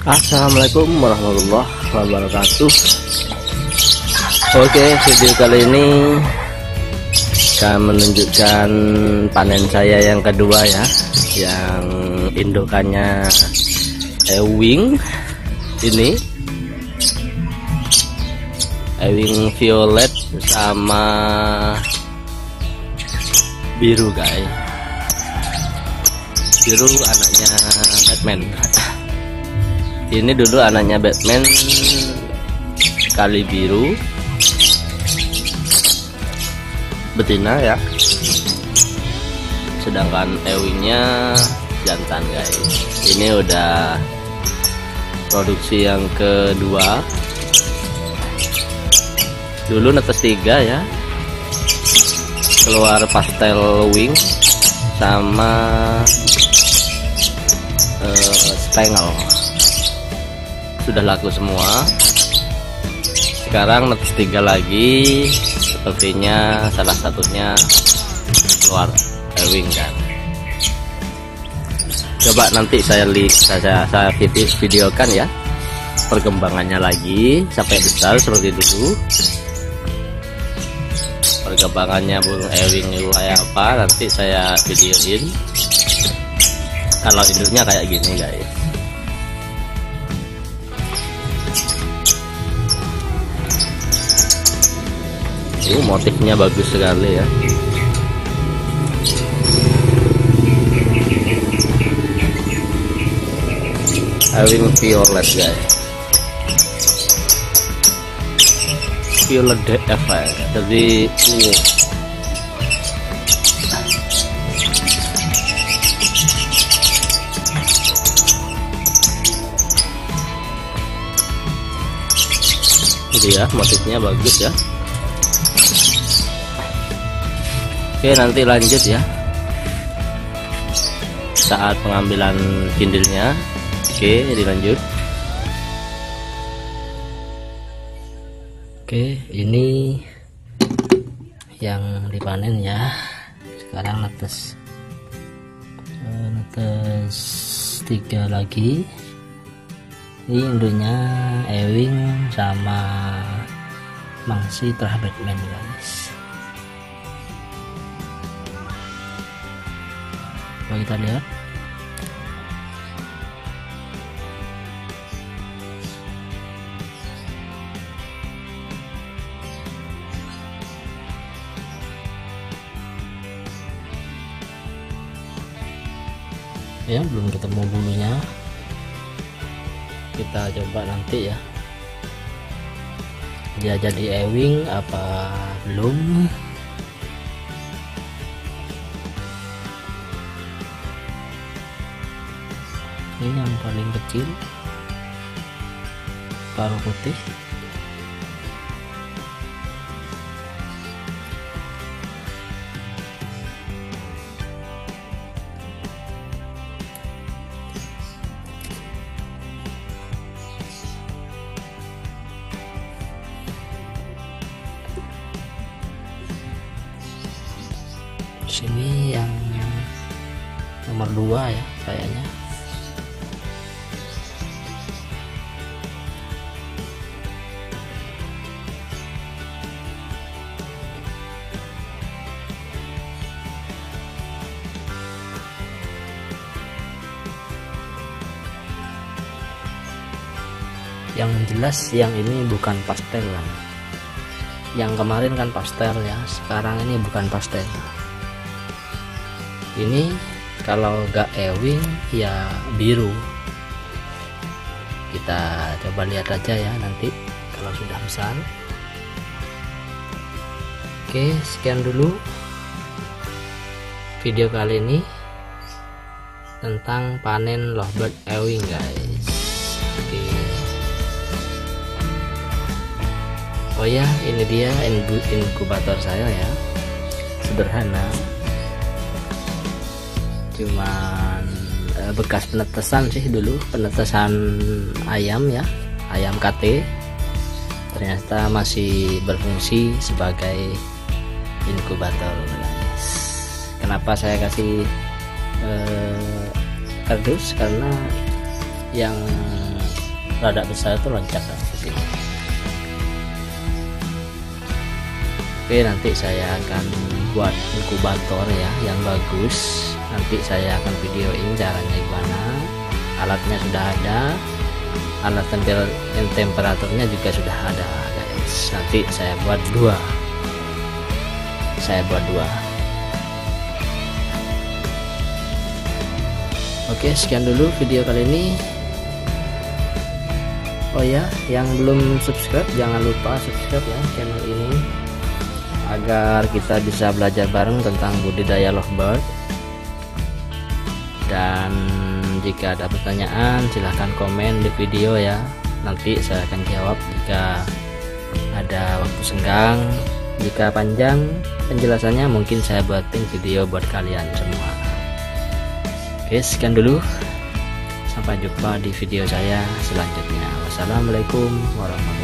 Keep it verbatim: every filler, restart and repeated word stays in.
Assalamualaikum warahmatullahi wabarakatuh. Oke, video kali ini akan menunjukkan panen saya yang kedua ya, yang indukannya Ewing ini, Ewing violet sama biru guys. Biru anaknya Batman. Ini dulu anaknya Batman kali biru betina ya, sedangkan Ewingnya jantan guys. Ini udah produksi yang kedua. Dulu netes tiga ya, keluar pastel wing sama uh, spangle, sudah laku semua. Sekarang netes tiga lagi, sepertinya salah satunya keluar Ewing kan. Coba nanti saya lihat, saya, saya video, videokan ya perkembangannya lagi sampai besar seperti dulu. Perkembangannya burung Ewing itu kayak apa nanti saya videoin. Kalau induknya kayak gini guys. Uh, motifnya bagus sekali ya. Ewing violet guys, violet D F ya. Jadi uh, ini ya, motifnya bagus ya. Oke, nanti lanjut ya saat pengambilan kindilnya. Oke, dilanjut. Oke, ini yang dipanen ya. Sekarang netes netes tiga lagi. Ini induknya Ewing sama Mangsi Terah Batman guys. Coba kita lihat. Ya, belum ketemu bulunya. Kita coba nanti ya, dia jadi Ewing apa belum. Ini yang paling kecil, paruh putih. Sini yang nomor dua ya kayaknya. Yang jelas yang ini bukan pastel lah. Yang kemarin kan pastel ya, sekarang ini bukan pastel. Ini kalau gak Ewing ya biru. Kita coba lihat aja ya nanti kalau sudah besar. Oke, sekian dulu video kali ini tentang panen lovebird Ewing guys. Oke. Oh ya, ini dia inkubator saya ya, sederhana, cuman eh, bekas penetesan sih dulu, penetesan ayam ya, ayam K T. Ternyata masih berfungsi sebagai inkubator guys. Kenapa saya kasih eh, kardus? Karena yang rada besar itu loncat ke sini. Oke, nanti saya akan buat inkubator ya yang bagus. Nanti saya akan videoin caranya gimana. Alatnya sudah ada, alat tempel temperaturnya juga sudah ada guys. Nanti saya buat dua saya buat dua Oke, sekian dulu video kali ini. Oh ya, yang belum subscribe jangan lupa subscribe ya channel ini, agar kita bisa belajar bareng tentang budidaya lovebird. Dan jika ada pertanyaan silahkan komen di video ya, nanti saya akan jawab jika ada waktu senggang. Jika panjang penjelasannya mungkin saya buatin video buat kalian semua. Oke, sekian dulu, sampai jumpa di video saya selanjutnya. Wassalamualaikum warahmatullahi wabarakatuh.